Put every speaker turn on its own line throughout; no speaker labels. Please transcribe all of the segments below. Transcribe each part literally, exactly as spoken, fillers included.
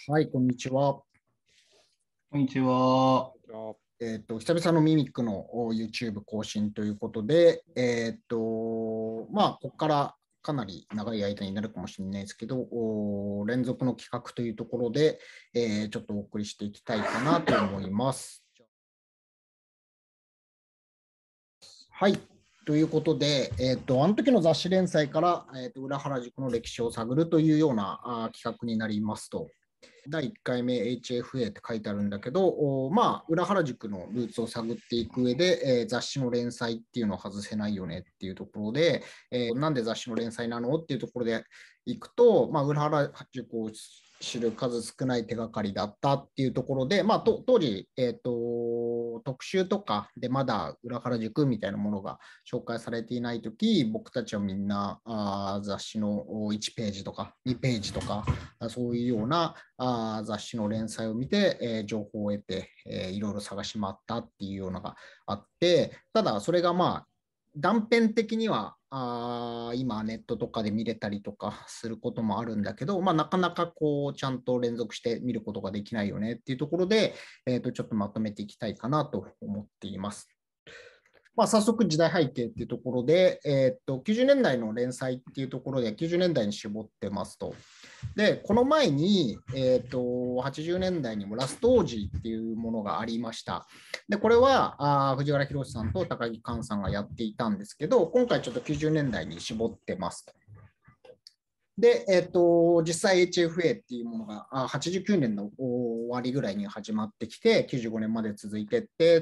はい、こんにちは。
こんにちは。
えっと、久々のミミックの YouTube 更新ということで、えっと、まあ、ここからかなり長い間になるかもしれないですけど、お連続の企画というところで、えーちょっとお送りしていきたいかなと思います。はい。ということで、えっと、あの時の雑誌連載から、えっと、裏原宿の歴史を探るというようなあ企画になりますと。だいいっかいめ エイチエフエー って書いてあるんだけど、まあ、裏原宿のルーツを探っていく上で、えー雑誌の連載っていうのを外せないよねっていうところで、えーなんで雑誌の連載なのっていうところでいくと、まあ、裏原宿を知る数少ない手がかりだったっていうところで、まあ、と当時、えっ、と、特集とかでまだ裏原宿みたいなものが紹介されていないとき、僕たちはみんなあ雑誌のいちページとかにページとか、そういうようなあ雑誌の連載を見て、えー情報を得て、えーいろいろ探し回ったっていうようなのがあって、ただそれがまあ、断片的にはあ今ネットとかで見れたりとかすることもあるんだけど、まあ、なかなかこうちゃんと連続して見ることができないよねっていうところで、えー、とちょっとまとめていきたいかなと思っています。まあ、早速時代背景っていうところで、えー、ときゅうじゅうねんだいの連載っていうところできゅうじゅうねんだいに絞ってますと。で、この前に、えー、とはちじゅうねんだいにもラストオージーっていうものがありました。で、これはあ藤原宏さんと高木寛さんがやっていたんですけど、今回ちょっときゅうじゅうねんだいに絞ってますと。で、えっと、実際 エイチエフエー っていうものがあはちじゅうきゅうねんの終わりぐらいに始まってきて、きゅうじゅうごねんまで続いてって、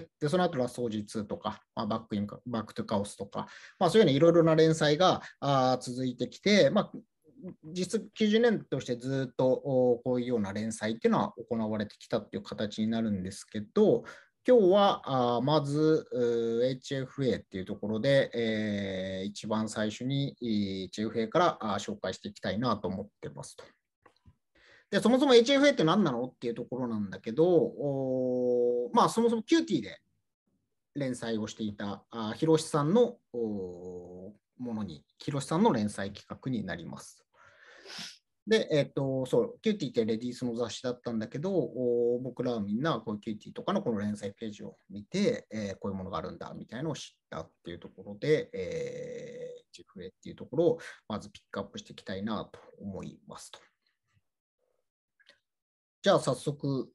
で、その後ラストオージーツーとか、まあ、バックインか、バックトゥカオスとか、まあ、そういうようないろいろな連載があ続いてきて、まあ、実きゅうじゅうねんとしてずっとこういうような連載っていうのは行われてきたっていう形になるんですけど、今日はあまず エイチエフエー っていうところで、えー一番最初に エイチエフエー からあ紹介していきたいなと思ってますと。で、そもそも エイチエフエー って何なのっていうところなんだけど、おまあそもそもキューティーで連載をしていたあヒロシさんのおものに、ヒロシさんの連載企画になります。で、えっと、そう、キューティーってレディースの雑誌だったんだけど、お僕らはみんなこういうキューティーとかのこの連載ページを見て、えーこういうものがあるんだみたいなのを知ったっていうところで、えー、ジフエっていうところをまずピックアップしていきたいなと思いますと。じゃあ早速、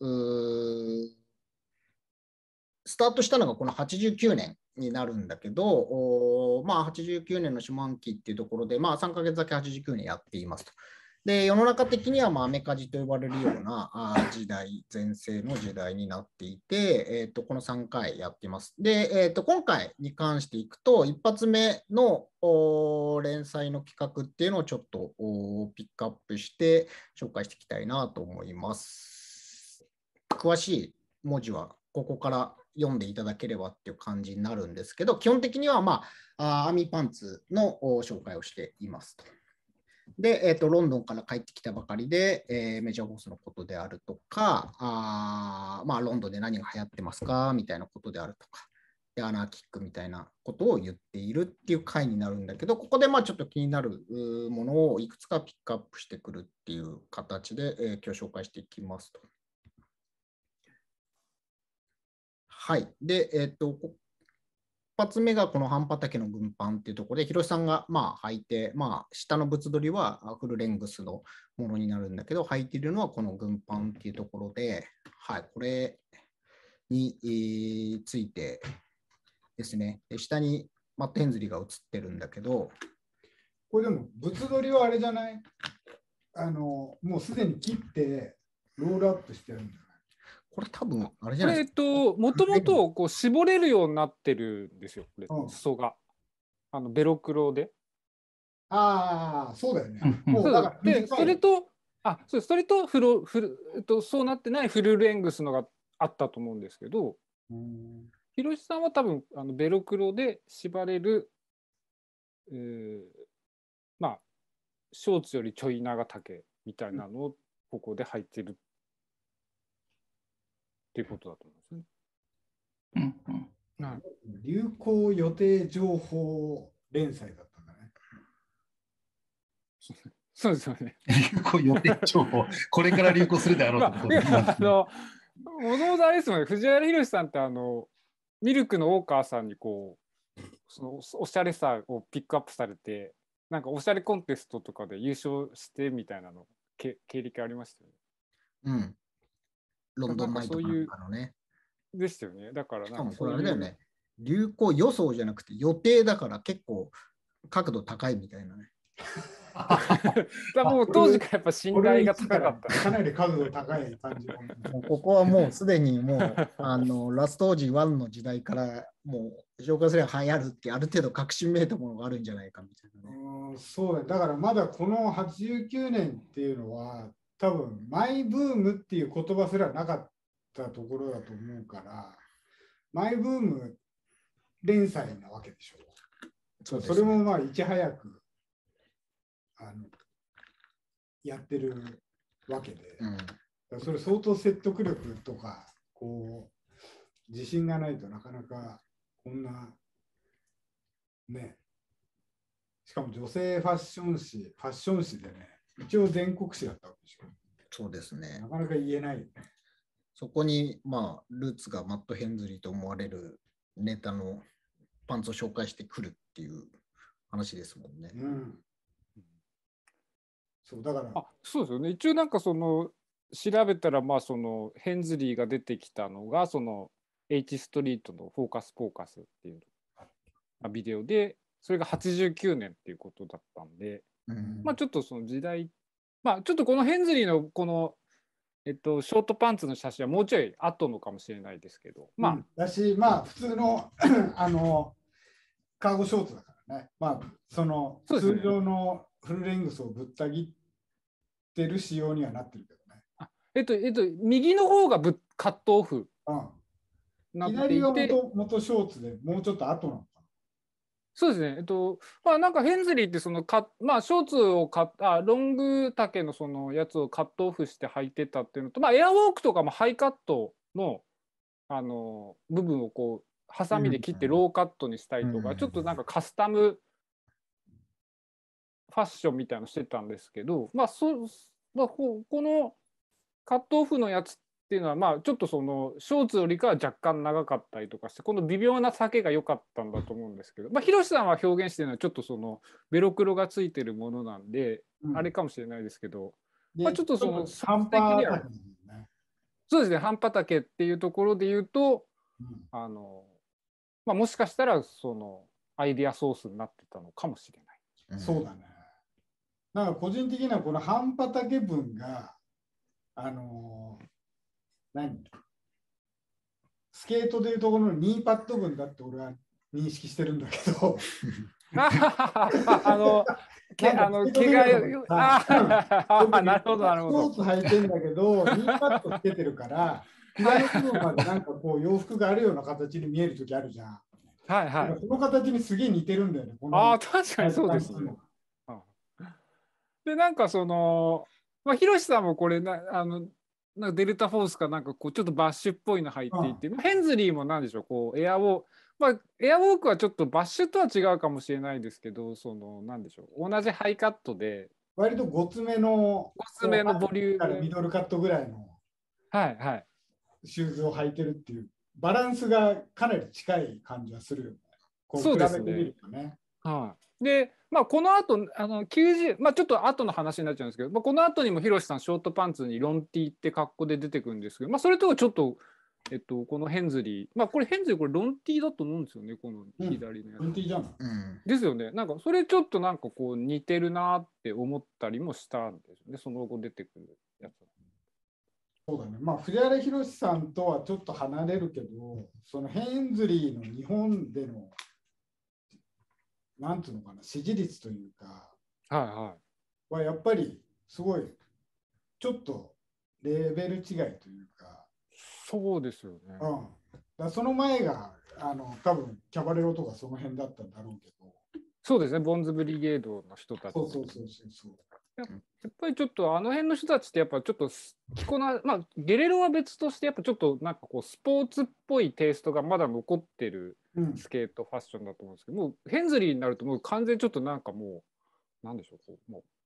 スタートしたのがこのはちじゅうきゅうねんになるんだけど、おまあ、はちじゅうきゅうねんの下半期っていうところで、まあ、さんかげつだけはちじゅうきゅうねんやっていますと。で、世の中的には、まあ、アメカジと呼ばれるようなあ時代、前世の時代になっていて、えー、とこのさんかいやっています。で、えー、と今回に関していくと、一発目の連載の企画っていうのをちょっとピックアップして紹介していきたいなと思います。詳しい文字はここから読んでいただければっていう感じになるんですけど、基本的には、まあ、アーミーパンツの紹介をしていますと。で、えーと、ロンドンから帰ってきたばかりで、えーメジャーボスのことであるとか、あまあ、ロンドンで何が流行ってますかみたいなことであるとか、でアナーキックみたいなことを言っているっていう回になるんだけど、ここでまあちょっと気になるものをいくつかピックアップしてくるっていう形で、えー今日紹介していきますと。はい。で、えっ、と、一発目がこの半畑の軍パンっていうところで、広瀬さんがまあ履いて、まあ、下の物撮りはフルレングスのものになるんだけど、履いているのはこの軍パンっていうところで、はい、これに、えーついてですね、下にマット・ヘンズリーが映ってるんだけど、
これでも、物撮りはあれじゃないあの、もうすでに切って、ロールアップしてるんじゃない
これ多分あれじ
これ、えっ
ゃないですか。
と、もともとこう絞れるようになってるんですよ、これ、
うん
裾が。あのベロクロで。
ああ、そうだよね。
うん
もうだから
で、
短い
それと、あ、そうそれとフロフル、えっと、そうなってないフルレングスのがあったと思うんですけど、
うん
ひろしさんは多分あのベロクロで縛れる、えーまあ、ショーツよりちょい長丈みたいなのをここで履いてるっていうことだと思うんですね。
うんうん
なる
流行予定情報連載だったんだね。
そうですよね。
流行予定情報、これから流行するであろうってこと
まあ、い
ですね。
やあのもともとあれですもんね、藤原宏さんってあのミルクの大川さんにこうそのおしゃれさをピックアップされて、なんかおしゃれコンテストとかで優勝してみたいなのけ経歴ありましたよね。
うん。ロンドンナイトかなんかのね。
でしたよね。だから
しかもこ
なんかそういう
れあれだよね。流行予想じゃなくて予定だから結構角度高いみたいなね。
だもう当時からやっぱ信頼が高かった。
かなり角度高い感じの。
もうここはもうすでにもうあのラストオージワンの時代からもう紹介すれば流行るってある程度確信めいたものがあるんじゃないかみたいなね。
うん、そうだ。だからまだこのはちじゅうきゅうねんっていうのは多分マイブームっていう言葉すらなかったところだと思うから、マイブーム連載なわけでしょ。
そうですね。
それもまあいち早くあのやってるわけで、
うん、
それ相当説得力とかこう自信がないとなかなかこんなね、しかも女性ファッション誌ファッション誌でね、一応全国誌だったわけでしょ。
そうですね。
なかなか言えないよね。
そこにまあルーツがマット・ヘンズリーと思われるネタのパンツを紹介してくるっていう話ですもんね。
うん、そうだから
あ、そうですよね。一応なんかその調べたらまあそのヘンズリーが出てきたのがその H ストリートのフォーカスフォーカスっていうビデオで、それがはちじゅうきゅうねんっていうことだったんで、
うん、
まあちょっとその時代、まあちょっとこのヘンズリーのこのえっとショートパンツの写真はもうちょい後のかもしれないですけど、まあ、
うん、だし、まあ普通のあのカーゴショーツだからね、まあその
そうですね
通常のフルレングスをぶった切ってる仕様にはなってるけどね。
あえっとえっと右の方がぶカットオフ
うん
なって
左は
いて、
元元ショーツでもうちょっと後なのか
そうですね、えっとまあなんかヘンズリーってそのカまあショーツをかあロング丈のそのやつをカットオフして履いてたっていうのと、まあエアウォークとかもハイカットのあの部分をこうハサミで切ってローカットにしたりとか、
うん、
ちょっとなんかカスタムファッションみたいのしてたんですけど、まあそまあ、ここのカットオフのやつっていうのはまあちょっとそのショーツよりかは若干長かったりとかして、この微妙な丈が良かったんだと思うんですけど、まあヒロシさんは表現してるのはちょっとそのベロクロがついてるものなんで、
な。うん、
あれかもしれないですけど、
で
まあ、ちょっとその
半端
的には
だけどね。
そうですね、半端丈っていうところで言うと、
うん
あのまあ、もしかしたらそのアイデアソースになってたのかもしれない。
うん、
そうだね。なんか個人的にはこの半端丈分が、あのー、何スケートでいうところのニーパッド分だって俺は認識してるんだけど。
あの、けあの毛がよああ、なるほどなるほど。
スポーツ履いてんだけど、ニーパッドつけてるから、左の部分までなんかこう洋服があるような形に見えるときあるじゃん。
はいはい。
その形にすげえ似てるんだよね。この
ああ、確かにそうですね。で、なんかその、まあ、ヒロシさんもこれな、あの、なんかデルタフォースかなんかこうちょっとバッシュっぽいの入っていて、
うん
まあ、ヘンズリーもなんでしょう、こうエアウォーク、まあ、エアウォークはちょっとバッシュとは違うかもしれないですけど、その、なんでしょう、同じハイカットで、
割とごつめの、
ごつめのボリュ
から
ーム。
ミドルカットぐらいの
はいはい。
シューズを履いてるっていう、バランスがかなり近い感じはするよね。こう
そうですね
比べてみるとね。
はい、で、まあ、この後あのきゅうじゅう、まあ、ちょっと後の話になっちゃうんですけど、まあ、この後にもヒロシさんショートパンツにロンティーって格好で出てくるんですけど、まあ、それとはちょっと、えっと、このヘンズリー、まあ、これヘンズリーこれロンティーだと思うんですよね、この左のやつ。
ロンティーじゃん。
うん、
ですよね。なんかそれちょっとなんかこう似てるなって思ったりもしたんですよね、その後出てくるやつ。
そうだね。まあ、藤原宏さんとはちょっと離れるけど、そのヘンズリーの日本での、なんつうのかな、支持率というか、
はいはい。
はやっぱりすごい、ちょっとレベル違いというか、
そうですよね。
うん、だその前が、あの多分キャバレロとかその辺だったんだろうけど、
そうですね、ボンズブリゲードの人たち。
そうそうそうそうそう。
やっぱりちょっとあの辺の人たちってやっぱちょっと着こな、まあゲレロは別としてやっぱちょっとなんかこうスポーツっぽいテイストがまだ残ってるスケートファッションだと思うんですけど、うん、もうヘンズリーになるともう完全にちょっとなんかもうなんでしょう、こうもう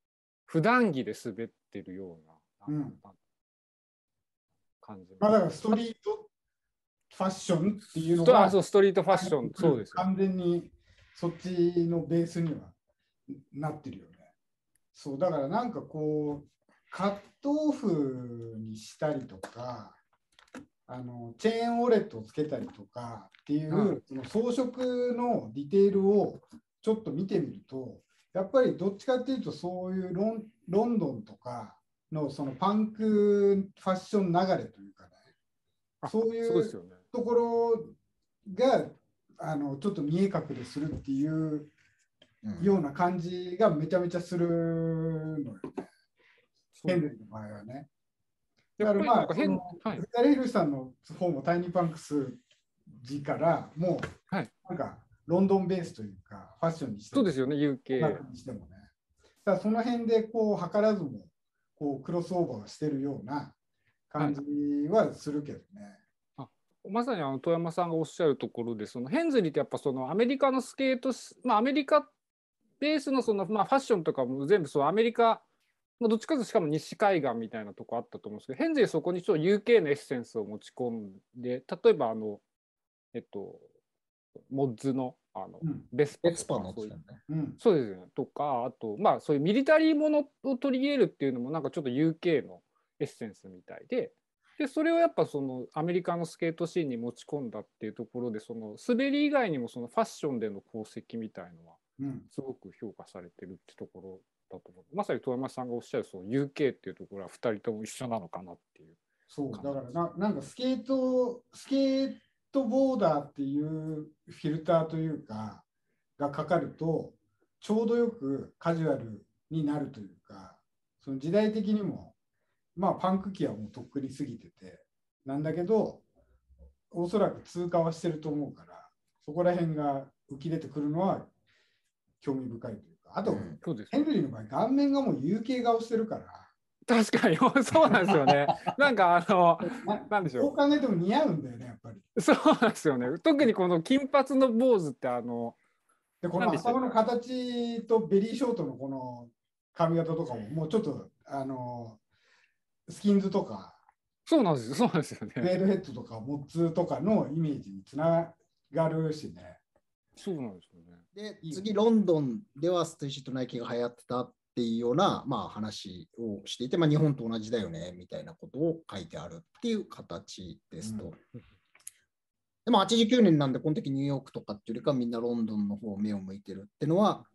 普段着で滑ってるような、
うん
なんか感じ。
まあ、だからストリートファッションっていうの
あ
が
そうストリートファッション、そうですよ。
完全にそっちのベースにはなってるよね。そうだからなんかこうカットオフにしたりとか、あのチェーンウォレットをつけたりとかっていう、
うん
その装飾のディテールをちょっと見てみると、やっぱりどっちかっていうとそういうロン、ロンドンとかのそのパンクファッション流れというかね、
あ
そういう
そうですよね。
ところがあのちょっと見え隠れするっていう
うん
ような感じがめちゃめちゃするのよね。ヘンリーの場合はね。だからまあ、その
はい、
フダレヒルさんの方もタイニーパンクス時からもう、
はい、
なんかロンドンベースというか、ファッションにしても、
そうですよね、ユーケー。
にしてもね。だからその辺でこう図らずもこうクロスオーバーをしてるような感じはするけどね。
はい、まさにあの富山さんがおっしゃるところで、そのヘンズリーってやっぱそのアメリカのスケート、まあ、アメリカベースのその、まあ、ファッションとかも全部そうアメリカ、まあ、どっちかというとしかも西海岸みたいなとこあったと思うんですけど、ヘンズリーはそこにちょっと ユーケー のエッセンスを持ち込んで、例えばあの、えっと、モッズのあの、
うん、
ベスパ
ベスパの
そういう、
うん、
そうですよね。とか、あと、まあ、そういうミリタリーものを取り入れるっていうのも、なんかちょっと ユーケー のエッセンスみたいで、で、それをやっぱそのアメリカのスケートシーンに持ち込んだっていうところで、その滑り以外にもそのファッションでの功績みたいのは、
うん、
すごく評価されてるってところだと思う。まさに富山さんがおっしゃるその ユーケー っていうところはふたりとも一緒なのかなっていう。
そう、だからな、なんかスケート、スケートボーダーっていうフィルターというか、がかかると、ちょうどよくカジュアルになるというか、その時代的にも、まあパンク期はもうとっくに過ぎてて、なんだけど、おそらく通過はしてると思うから、そこら辺が浮き出てくるのは興味深いというか、あと、うん、
そうです
ヘンリーの場合、顔面がもう ユーケー 顔してるから、
確かにそうなんですよね。なんかあの、なんでしょう。
どう考えても似合うんだよね、やっぱり。
そうなんですよね。特にこの金髪の坊主ってあの、
でこの頭の形とベリーショートのこの髪型とかも、もうちょっとあのスキンズとか、
そうなんですよ、そうなんですよね。
メールヘッドとかモッツとかのイメージにつながるしね。
そうなんですよね。
で、次、ロンドンではステイシーとナイキが流行ってたっていうような、まあ、話をしていて、まあ、日本と同じだよねみたいなことを書いてあるっていう形ですと。うん、でもはちじゅうきゅうねんなんで、この時ニューヨークとかっていうよりかみんなロンドンの方を目を向いてるっていうのは、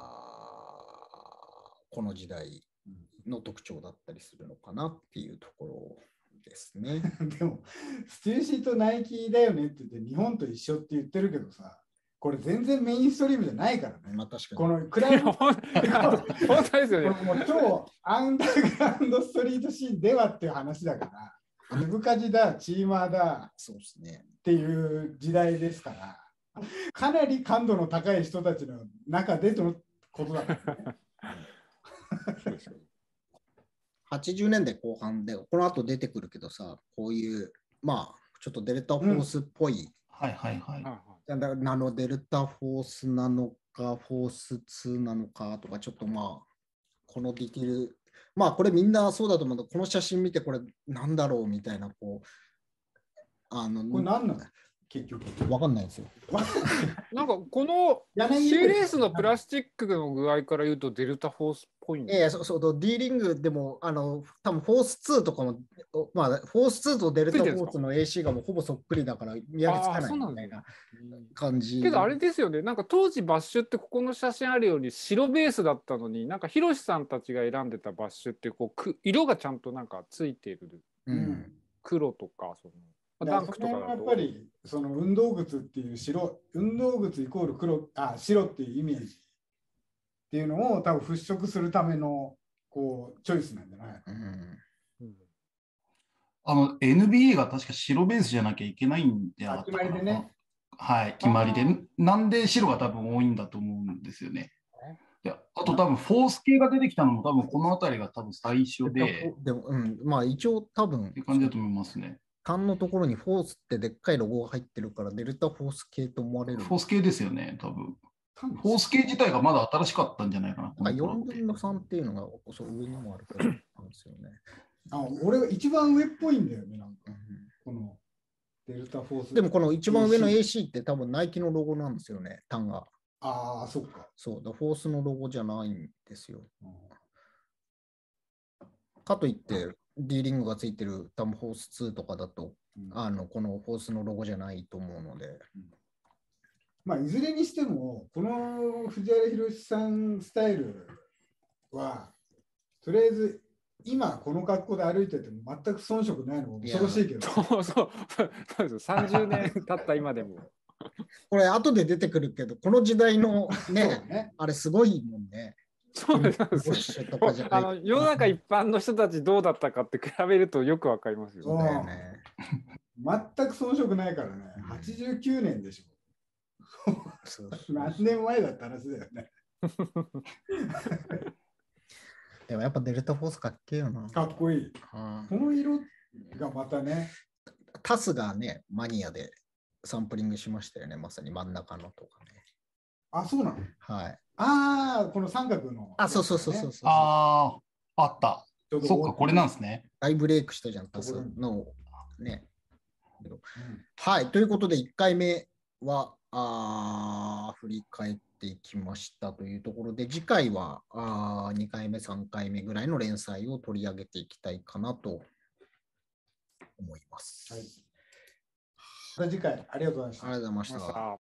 あこの時代の特徴だったりするのかなっていうところですね。
でも、ステューシーとナイキだよねって言って、日本と一緒って言ってるけどさ、これ全然メインストリームじゃないからね。
まあ確かに。
このクラブ
本当ですよね。
もう超アンダーグラウンドストリートシーンではっていう話だから、イブカジだ、チーマーだ、
そうですね。
っていう時代ですから、かなり感度の高い人たちの中でのことだからね。
はちじゅうねんだいこう半で、この後出てくるけどさ、こういう、まあ、ちょっとデルタフォースっぽい、うん、
はいはいはい。
ナノデルタフォースなのか、フォースツーなのかとか、ちょっとまあ、このディティール、まあ、これみんなそうだと思うけど、この写真見て、これなんだろうみたいな、こう、あの、
これ何なの結局。
わかんないんですよ。
なんかこのシーレースのプラスチックの具合から言うとデルタフォースっぽいんです、
ええ、そうそう、ディーリングでも、あの、多分フォースツーとかも、まあ、フォースツーとデルタフォースの エーシー がもうほぼそっくりだから見分けつかないみたいな感じ。
けどあれですよね、なんか当時バッシュってここの写真あるように白ベースだったのに、なんかヒロシさんたちが選んでたバッシュってこうく色がちゃんとなんかついてる、
うん、
黒とかその。
ダンクとかやっぱりその運動靴っていう白、運動靴イコール黒、あ、白っていうイメージっていうのを多分払拭するためのこうチョイスなんじゃない、
うん
うん、あの エヌビーエー が確か白ベースじゃなきゃいけないんで
あったかな。決まりでね。
はい、決まりで。なんで白が多分多いんだと思うんですよね。であと多分フォース系が出てきたのも多分この辺りが多分最初で。
でも、うん、まあ一応多分。
っていう感じだと思いますね。
端のところにフォースってでっかいロゴが入ってるからデルタフォース系と思われる。
フォース系ですよね、多分。
フ
フォース系自体がまだ新しかったんじゃないかな。
なんかよんぶんのさんっていうのがそう上にもあるからなんですよね。
あ、俺は一番上っぽいんだよね、なんか。
うん
このデルタフォース。
でもこの一番上の エーシー って多分ナイキのロゴなんですよね、単が。
ああ、そっか。
そうだ、フォースのロゴじゃないんですよ。
うん
かといって、D リングがついてる多分フォースツーとかだと、
うん
あのこのフォースのロゴじゃないと思うので。
まあ、いずれにしても、この藤原宏さんスタイルは、とりあえず今この格好で歩いてても全く遜色ないのも恐ろしいけど。
そうそうそうです。さんじゅうねん経った今でも。
これ後で出てくるけど、この時代の
そう
ね、
ね。
あれすごいもんね。
そうです。
ウォッシュとかじゃない
あの世の中一般の人たちどうだったかって比べるとよくわかりますよ。
そうだよね。
全く遜色ないからね。はちじゅうきゅうねんでしょ。
そう
何年前だった話だよね。
でもやっぱデルタフォースかっけえよな。
かっこいい。
うん
この色がまたね。
タスがね、マニアでサンプリングしましたよね、まさに真ん中のとかね。
あ、そうなの。
はい。
ああ、この三角の、
あ、そうそうそうそうそう。
ああ、あった。
ちょうど
そっか、これなんですね。
大ブレイクしたじゃん、タスの。ね。
うん
はい。ということで、いっかいめはあー振り返っていきましたというところで、次回はあにかいめ、さんかいめぐらいの連載を取り上げていきたいかなと思います。
はい。また次回ありがとうございました。
ありがとうございました。
さあ